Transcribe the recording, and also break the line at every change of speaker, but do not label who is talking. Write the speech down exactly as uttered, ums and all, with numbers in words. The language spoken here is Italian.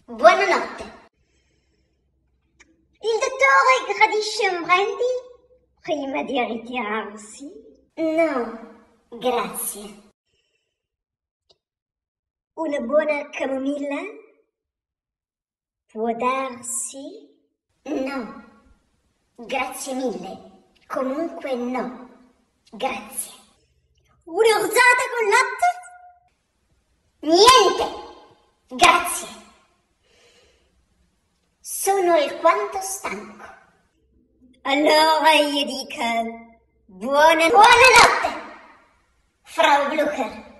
Buonanotte. Il dottore gradisce un brandy prima di ritirarsi? No, grazie. Una buona camomilla? Può darsi? No, grazie mille. Comunque no, grazie. Un'orzata con latte? Niente, grazie. Sono alquanto stanco. Allora io dico buona... Buonanotte, Frau Blucher.